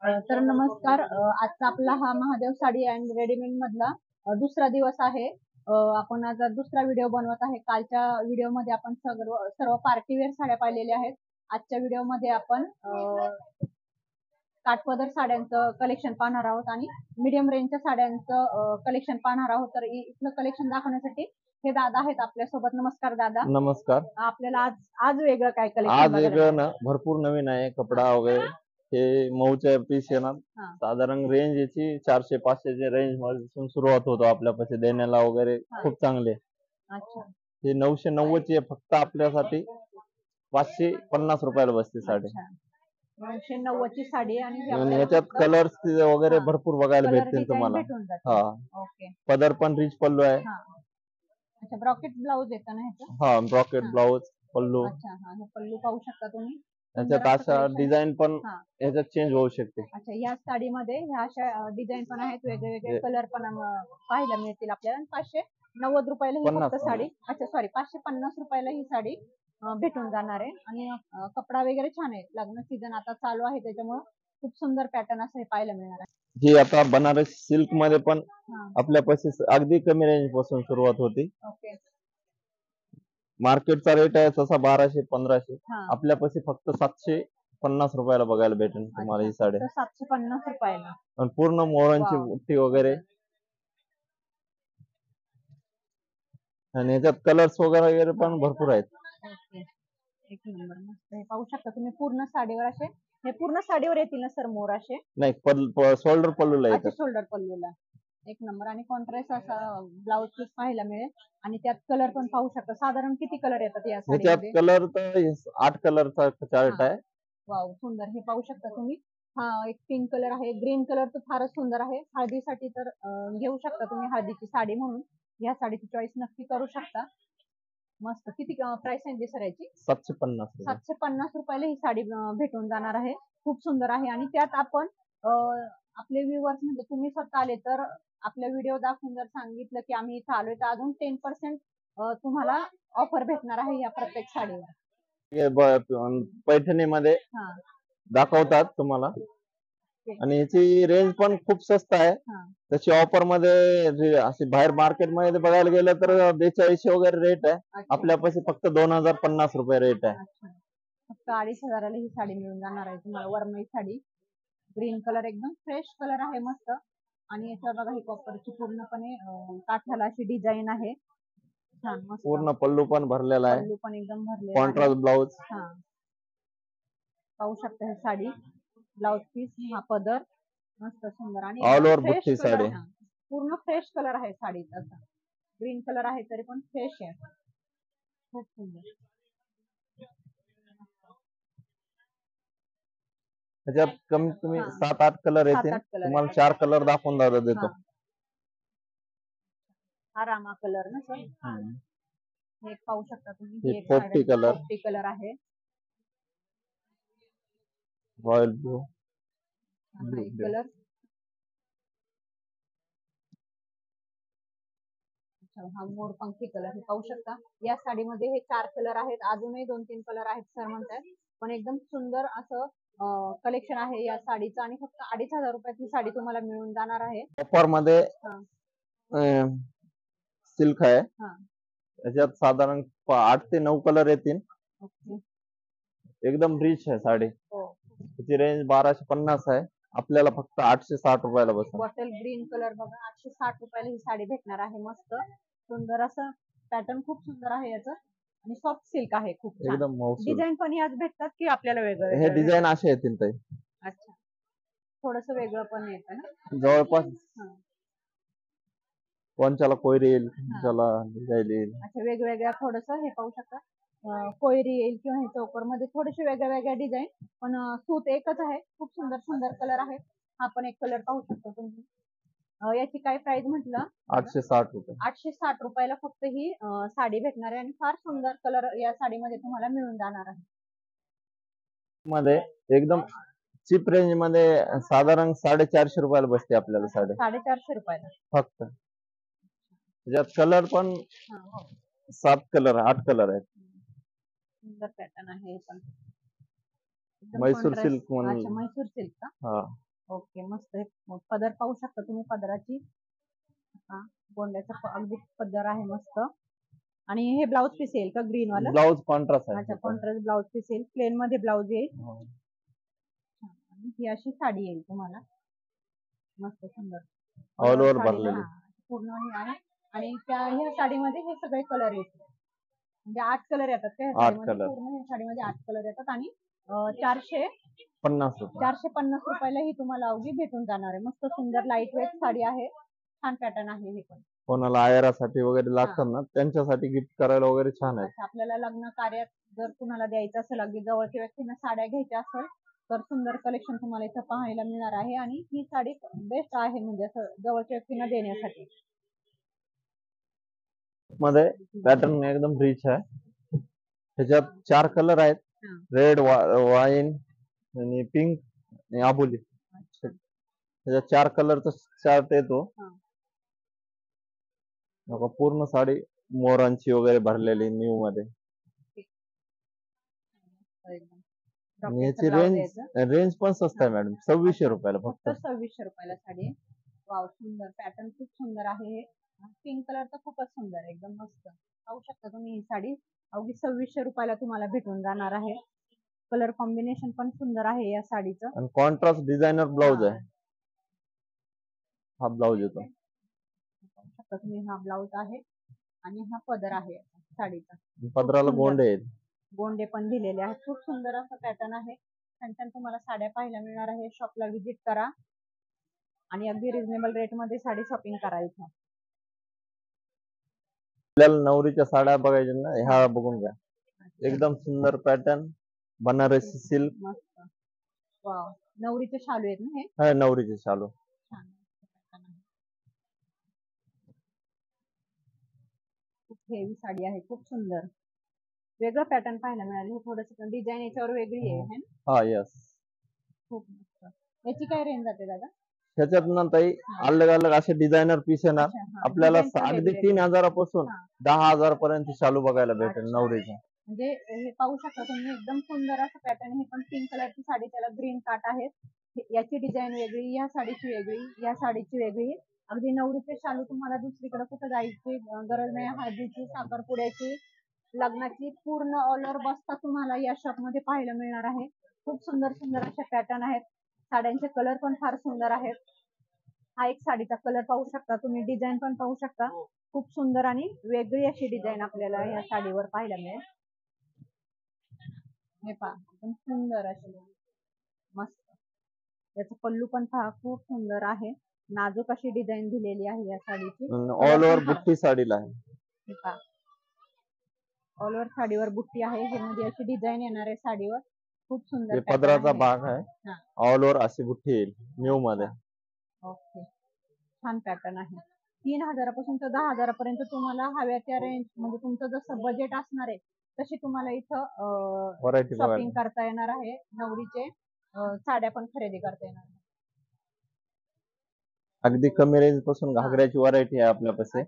तर नमस्कार. आजचा आपला हा महादेव साडी अँड रेडीमेड मधला दुसरा दिवस आहे. आपण आज दुसरा व्हिडिओ बनवत आहे. कालच्या व्हिडिओ मध्ये आपण सर्व पार्टीवेअर साड्या पाहिलेल्या आहेत. आजच्या व्हिडिओ मध्ये आपण काठपदर साड्यांचं कलेक्शन पाहणार आहोत आणि मीडियम रेंजच्या साड्यांचं कलेक्शन पाहणार आहोत. तर इथलं कलेक्शन दाखवण्यासाठी हे दादा आहेत आपल्यासोबत. नमस्कार दादा. नमस्कार. आपल्याला आज आज वेगळं काय कलेक्शन? आज वेगळं ना, भरपूर नवीन आहे कपडा वगैरे. हे मऊचे पीस येणार. साधारण रेंज याची 400-500 रेंज मध्ये सुरुवात होतो आपल्यापाशी देण्याला वगैरे. खूप चांगले. अच्छा. हे 990 ची फक्त आपल्यासाठी 550 रुपयाला बसते साडी. 990 ची साडी आणि याच्यात कलर्स वगैरे भरपूर बघायला भेटतील तुम्हाला. हा, ओके. पदर पण रिच पल्लू आहे. अच्छा, ब्रॉकेट ब्लाउज येतं ना ह्याचं? हा, ब्रॉकेट ब्लाउज, पल्लू. अच्छा, हा, हे पल्लू पाहू शकता तुम्ही. याच्यात अशा डिझाईन पण याच्यात चेंज होऊ शकते. अच्छा, या साडीमध्ये ह्या अशा डिझाईन पण आहेत, वेगवेगळे कलर पण पाहायला मिळतील आपल्याला. 590 रुपयाला ही फक्त साडी. अच्छा सॉरी, 550 रुपयाला ही साडी भेटून जाणार आहे. आणि कपडा वगैरे छान आहे. लग्न सीझन आता चालू आहे त्याच्यामुळे खूप सुंदर पॅटर्न असं हे पाहायला मिळणार आहे. ही आता बनारस सिल्क मध्ये पण आपल्यापाशी अगदी कमी रेंज पासून सुरुवात होती. ओके. मार्केटचा रेट आहे तसा 1200-1500. आपल्यापाशी फक्त 750 रुपयाला बघायला भेटेल तुम्हाला ही साडी. 750 रुपयाला आणि पूर्ण मोरांची बुट्टी वगैरे. आणि याच्यात कलर्स वगैरे पण भरपूर आहेत. एक नंबर मस्त. हे पाहू शकता तुम्ही पूर्ण साडीवर असे. हे पूर्ण साडीवर येतील ना सर मोर असे? नाही, शोल्डर पल्लूला येतात. शोल्डर पल्लूला. एक नंबर. आणि कॉन्ट्रास्ट असा ब्लाउज पीस पाहायला मिळेल. आणि त्यात कलर पण पाहू शकता. साधारण किती कलर येतात या साडीमध्ये? कलर तर 8 कलरचा चार्ट आहे. वाव, सुंदर. हे पाहू शकता तुम्ही. हा, एक पिंक कलर आहे. ग्रीन कलर तर फारच सुंदर आहे. हळदीसाठी तर घेऊ शकता तुम्ही, हळदीची साडी म्हणून या साडीची चॉईस नक्की करू शकता. मस्त. किती प्राइस आहे सर याची? 750. 750 रुपयाला ही साडी भेटून जाणार आहे. खूप सुंदर आहे. आणि त्यात आपण आपले व्ह्युअर्स म्हणजे तुम्ही स्वतः आले तर आपल्या व्हिडिओ दाखवून जर सांगितलं की आम्ही इथं आलोय तर अजून 10% तुम्हाला ऑफर भेटणार आहे या प्रत्येक साडीवर. पैठणीमध्ये दाखवतात तुम्हाला. आणि याची रेंज पण खूप स्वस्त आहे. तशी ऑफर मध्ये अशी बाहेर मार्केट मध्ये बघायला गेलं तर 4200 वगैरे रेट आहे. आपल्यापाशी फक्त 2050 रुपये रेट आहे. फक्त 2500 ही साडी मिळून जाणार आहे तुम्हाला. वरमई साडी, ग्रीन कलर, एकदम फ्रेश कलर आहे, मस्त. आणि याच्यावर बघा ही कॉपरची पूर्णपणे काठाला अशी डिझाईन आहे. छान मस्त. पूर्ण पल्लू पण भरलेला आहे. पल्लू पण एकदम भरलेला आहे. Contrast blouse. पाहू शकता ही साडी. ब्लाउज पीस, हा पदर, मस्त सुंदर. आणि ऑल ओव्हर बुट्टी साडी. पूर्ण फ्रेश कलर आहे साडीचा. ग्रीन कलर आहे तरी पण फ्रेश आहे. खूप सुंदर. त्याच्यात कमीत कमी 7-8 कलर येतील. तुम्हाला 4 कलर दाखवून देतो. हा रामा कलर ना सर? हे पाहू शकता तुम्ही. पोपटी कलर आहे. Royal blue colour. हा मोरपंखी कलर. हे पाहू शकता. या साडीमध्ये हे 4 कलर आहेत. अजूनही 2-3 कलर आहेत सर म्हणतात. पण एकदम सुंदर असं कलेक्शन आहे या साडीचं. आणि फक्त 2500 रुपयात ही साडी तुम्हाला मिळून जाणार आहे. ऑफर मध्ये सिल्क आहे. याच्यात साधारण 8 ते 9 कलर येतील. एकदम रिच आहे साडी. त्याची रेंज 1250 आहे. आपल्याला फक्त 860 रुपयाला बसेल. बॉटल ग्रीन कलर बघा, 860 रुपयाला ही साडी भेटणार आहे. मस्त सुंदर असं पॅटर्न, खूप सुंदर आहे याचं. आणि सॉफ्ट सिल्क आहे, खूप एकदम. डिझाईन पण याच भेटतात की आपल्याला वेगळं? हे डिझाईन असे येतील ताई. अच्छा, थोडस वेगळं पण येतं ना जवळपास. कोणच्याला कोयरी येईल, कोणच्याला डिझाईन येईल. अच्छा, वेगवेगळ्या थोडस. हे पाहू शकता, कोयरी येईल किंवा हे चौकर मध्ये थोडेसे वेगळ्या वेगळ्या डिझाईन, पण सूत एकच आहे. खूप सुंदर सुंदर कलर आहे. हा पण एक कलर पाहू शकता तुम्ही. याची काय प्राइस म्हटलं? 860 रुपये. 860 रुपयाला फक्त ही साडी भेटणार आहे. आणि फार सुंदर कलर या साडीमध्ये तुम्हाला मिळून जाणार आहे. मध्ये एकदम चीप रेंज मध्ये साधारण 450 रुपयाला बसते आपल्याला साडी. 450 रुपयाला फक्त. त्याच्यात कलर पण 7 कलर 8 कलर आहेत. सुंदर पॅटर्न आहे पण. मैसूर सिल्क म्हणून. मैसूर सिल्क का? ओके, मस्त. हे पदर पाहू शकता तुम्ही, पदराची गोंड्याचा अगदी पदर आहे मस्त. आणि हे ब्लाउज पीस येईल का ग्रीन वाला? ब्लाउज कॉन्ट्रास्ट आहे. अच्छा, कॉन्ट्रास्ट ब्लाउज पीस येईल, प्लेन मध्ये ब्लाउज येईल. आणि ही अशी साडी येईल तुम्हाला, मस्त सुंदर ऑल ओव्हर भरलेली पूर्ण हे आहे. आणि ह्या साडीमध्ये हे सगळे कलर येतील, म्हणजे 8 कलर येतात त्या साडीमध्ये. पूर्ण ह्या साडीमध्ये 8 कलर येतात. आणि 450 रुपयाला ही तुम्हाला अवघी भेटून जाणार आहे. मस्त सुंदर लाईट वेट साडी आहे, छान पॅटर्न आहे. हे पण कोणाला आयरासाठी वगैरे लागतात ना, त्यांच्यासाठी गिफ्ट करायला वगैरे छान आहे. आपल्याला लग्न कार्यात जर कुणाला द्यायचं असेल, अगदी जवळच्या व्यक्तींना साड्या घ्यायच्या असेल, तर सुंदर कलेक्शन तुम्हाला इथं पाहायला मिळणार आहे. आणि ही साडी बेस्ट आहे, म्हणजे असं जवळच्या व्यक्तींना देण्यासाठी. मध्ये पॅटर्न एकदम रिच आहे. त्याच्यात 4 कलर आहेत, रेड, वाईन आणि पिंक आणि आबोली. त्याच्यात 4 कलरचा चार्ट येतो. पूर्ण साडी मोरांची वगैरे भरलेली न्यू मध्ये. आणि याची रेंज पण स्वस्त आहे मॅडम, 2600 रुपयाला फक्त. 2600 रुपयाला साडी. वाव, सुंदर पॅटर्न, खूप सुंदर आहे. पिंक कलर तर खूपच सुंदर आहे, एकदम मस्त. पाहू शकता तुम्ही, ही साडी अवघी 2600 रुपयाला तुम्हाला भेटून जाणार आहे. कलर कॉम्बिनेशन पण सुंदर आहे या साडीचं. आणि कॉन्ट्रास्ट डिझायनर ब्लाउज आहे. हा ब्लाउज येतो, पाहू शकता तुम्ही, हा ब्लाउज आहे. आणि हा पदर आहे साडीचा. पदराला गोंडे आहेत, गोंडे पण दिलेले आहेत. खूप सुंदर असं पॅटर्न आहे. छान छान तुम्हाला साड्या पाहायला मिळणार आहे. शॉपला व्हिजिट करा आणि अगदी रिझनेबल रेट मध्ये साडी शॉपिंग करा इथं. आपल्याला नवरीच्या साड्या बघायच्या ना, ह्या बघून घ्या. एकदम सुंदर पॅटर्न, बनारसी सिल्क. मस्त. वाव, नवरीचे शालू आहेत ना हे? हा, नवरीचे शालू. खूप हेवी साडी आहे, खूप सुंदर. वेगळं पॅटर्न पाहायला मिळाले. थोडंसं डिझाईन याच्यावर वेगळी आहे. हा, यस. खूप मस्त. याची काय रेंज जाते दादा? त्याच्यात ना ताई अलग अलग असे डिझायनर पीस येणार. आपल्याला अगदी 3000 पासून 10,000 पर्यंत शालू बघायला भेटेल नवरीचे. म्हणजे हे पाहू शकता तुम्ही, एकदम सुंदर असं पॅटर्न. हे पण पिंक कलरची साडी, त्याला ग्रीन काट आहे. याची डिझाईन वेगळी, या साडीची वेगळी, या साडीची वेगळी. अगदी नवरीचे शालू तुम्हाला दुसरीकडे कुठे जायची गरज नाही. हळदीची, साखरपुड्याची, लग्नाची पूर्ण ऑल ओव्हर बस्ता तुम्हाला या शॉप मध्ये पाहायला मिळणार आहे. खूप सुंदर सुंदर असे पॅटर्न आहेत. साड्यांचे कलर पण फार सुंदर आहेत. हा एक साडीचा कलर पाहू शकता तुम्ही, डिझाईन पण पाहू शकता. खूप सुंदर आणि वेगळी अशी डिझाईन आपल्याला या साडीवर पाहायला मिळेल. हे पहा, एकदम सुंदर अशी मस्त. याचा पल्लू पण पहा, खूप सुंदर आहे. नाजूक अशी डिझाईन दिलेली आहे या साडीची. ऑल ओव्हर बुट्टी साडीला आहे. हे पहा, ऑल ओव्हर साडीवर बुट्टी आहे. हे मध्ये अशी डिझाईन येणार आहे साडीवर. खूप सुंदर पदराचा भाग आहे. ऑल ओव्हर अशी बुट्टी येईल न्यू मध्ये. ओके, छान पॅटर्न आहे. 3000 पासून तर 10,000 पर्यंत तुम्हाला हव्या त्या रेंज, म्हणजे तुमचं जसं बजेट असणार आहे तशी तुम्हाला इथं शॉपिंग करता येणार आहे. नवरीचे साड्या पण खरेदी करता येणार आहे. अगदी कमी रेंज पासून घागऱ्याची व्हरायटी आहे आपल्यापाशी.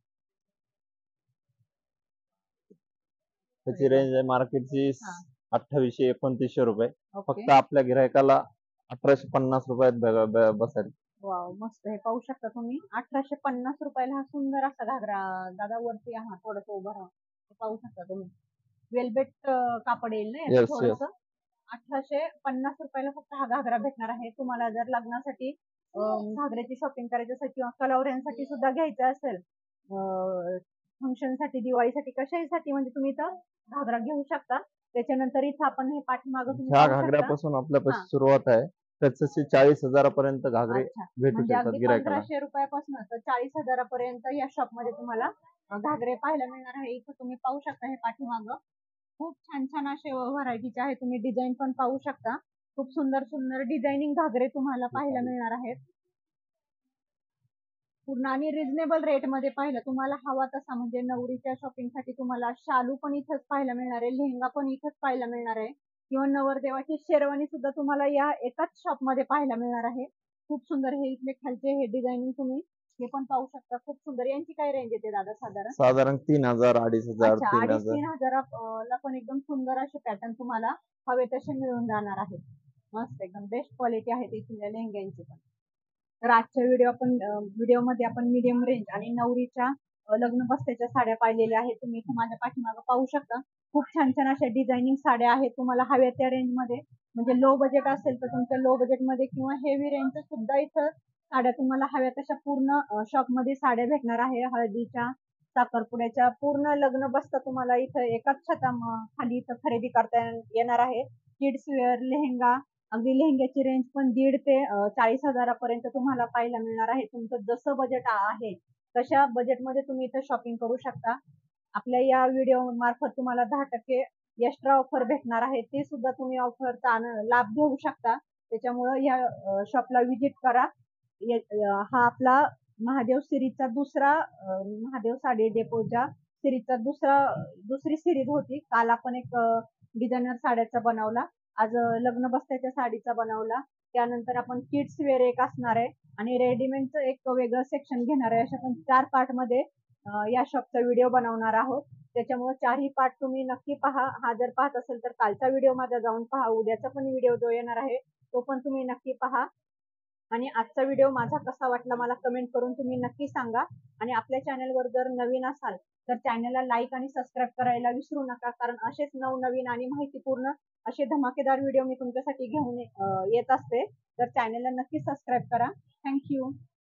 त्याची रेंज आहे मार्केटची 2800-2900 रुपये. फक्त आपल्या गिरायकाला 1850 रुपयात बसेल. वाव, मस्त. हे पाहू शकता तुम्ही, 1850 रुपयाला हा सुंदर असा घागरा. दादा वरती हा थोडस उभं राहा, पाहू शकता तुम्ही. वेलवेट कापड येईल ना थोडस. 1850 रुपयाला फक्त हा घागरा भेटणार आहे. तुम्हाला जर लग्नासाठी घागऱ्याची शॉपिंग करायची असेल किंवा कलावऱ्यांसाठी सुद्धा घ्यायचं असेल, फंक्शन साठी, दिवाळीसाठी, कशासाठी, म्हणजे तुम्ही इथं घागरा घेऊ शकता. त्याच्यानंतर इथं आपण हे पाठीमागं ह्या घागऱ्यापासून आपल्यापाशी सुरुवात आहे. त्याची 40,000 पर्यंत घागरे भेटू शकतात गिरायकाला. 1500 रुपयापासून तर 40,000 पर्यंत या शॉप मध्ये तुम्हाला घागरे पाहायला मिळणार आहे. इथं तुम्ही पाहू शकता, हे पाठीमागं खूप छान छान असे व्हरायटीचे आहे. तुम्ही डिझाईन पण पाहू शकता. खूप सुंदर सुंदर डिझायनिंग घागरे तुम्हाला पाहायला मिळणार आहेत. पूर्ण आणि रिझनेबल रेट मध्ये पाहिलं तुम्हाला हवा तसा. म्हणजे नवरीच्या शॉपिंग साठी तुम्हाला शालू पण इथंच पाहायला मिळणार आहे, लेहंगा पण इथंच पाहायला मिळणार आहे, किंवा नवरदेवाची शेरवानी सुद्धा तुम्हाला या एकाच शॉप मध्ये पाहायला मिळणार आहे. खूप सुंदर हे इथले खालचे हे डिझायनिंग तुम्ही हे पण पाहू शकता. खूप सुंदर. यांची काय रेंज येते दादा साधारण 3000, 2500, 3000 ला पण एकदम सुंदर असे पॅटर्न तुम्हाला हवे तसे मिळून जाणार आहेत. मस्त एकदम बेस्ट क्वालिटी आहे इथल्या लेहंग्यांची पण. तर आजच्या व्हिडिओमध्ये आपण मीडियम रेंज आणि नवरीच्या लग्न बसल्याच्या साड्या पाहिलेल्या आहेत. तुम्ही इथं माझ्या पाठीमागे पाहू शकता. खूप छान छान अशा डिझायनिंग साड्या आहेत. तुम्हाला हव्या त्या रेंज मध्ये, म्हणजे लो बजेट असेल तर तुमच्या लो बजेट मध्ये किंवा हेवी रेंज सुद्धा इथं साड्या तुम्हाला हव्या तशा पूर्ण शॉप मध्ये साड्या भेटणार आहे. हळदीच्या, साखरपुड्याच्या, पूर्ण लग्न बसता तुम्हाला इथं एकाच खाली इथं खरेदी करता येणार आहे. किड्स वेअर, लेहेंगा, अगदी लेहंग्याची रेंज पण 1.5 ते 40,000 तुम्हाला पाहायला मिळणार आहे. तुमचं जसं बजेट आहे तशा बजेटमध्ये तुम्ही इथं शॉपिंग करू शकता. आपल्या या व्हिडिओ मार्फत तुम्हाला 10% एक्स्ट्रा ऑफर भेटणार आहे. ते सुद्धा तुम्ही ऑफरचा लाभ घेऊ शकता. त्याच्यामुळं या शॉपला व्हिजिट करा. हा आपला महादेव सिरीजचा महादेव साडी डेपोच्या सिरीजचा दुसरी सिरीज होती. काल आपण एक डिझायनर साड्याचा बनवला, आज लग्न बसल्याच्या साडीचा बनवला. त्यानंतर आपण किड्स वेअर एक असणार आहे आणि रेडीमेडचं एक वेगळं सेक्शन घेणार आहे. अशा आपण 4 पार्ट मध्ये या शॉपचा व्हिडिओ बनवणार आहोत. त्याच्यामुळे 4ही पार्ट तुम्ही नक्की पहा. हा जर पाहत असेल तर कालचा व्हिडिओ माझा जाऊन पहा. उद्याचा पण व्हिडिओ जो येणार आहे तो पण तुम्ही नक्की पहा. आणि आजचा व्हिडिओ माझा कसा वाटला मला कमेंट करून तुम्ही नक्की सांगा. आणि आपल्या चॅनलवर जर नवीन असाल तर चॅनलला लाईक आणि सबस्क्राईब करायला विसरू नका, कारण असेच नवनवीन आणि माहितीपूर्ण असे धमाकेदार व्हिडिओ मी तुमच्यासाठी घेऊन येत असते. तर चॅनलला नक्की सबस्क्राईब करा. थँक्यू.